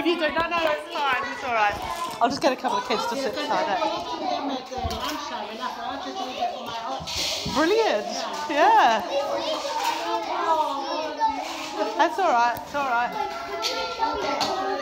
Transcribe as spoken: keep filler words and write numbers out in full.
you don't. No, no, it's fine. It's all right. I'll just get a couple of kids to sit beside it. Brilliant. Yeah. That's all right. It's all right.